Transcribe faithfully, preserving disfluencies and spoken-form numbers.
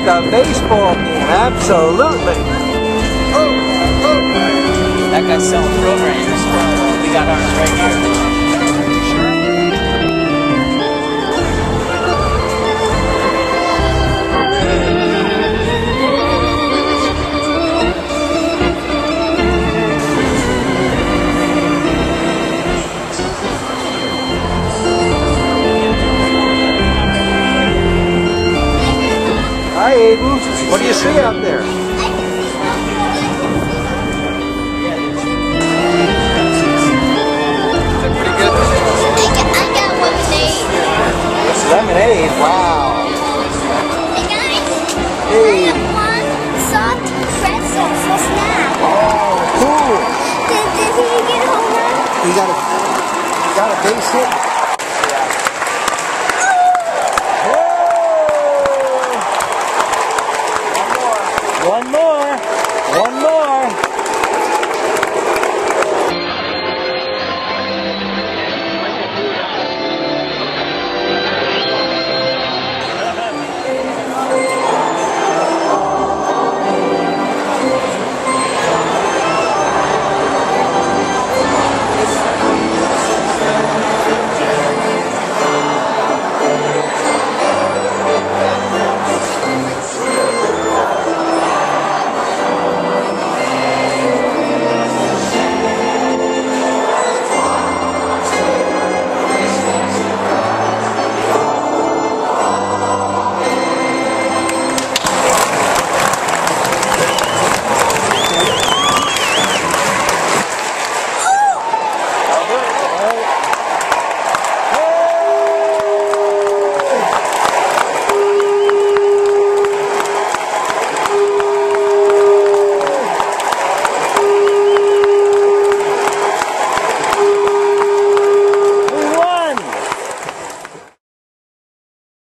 a baseball game, absolutely. That guy's selling programs. We got ours right here. Hi, Aiden. What do you see out there? Lemonade, wow. Hey guys, Hey. I have one soft pretzel for snack. Oh, cool. Did, did he get home run? You got a, you got a base hit?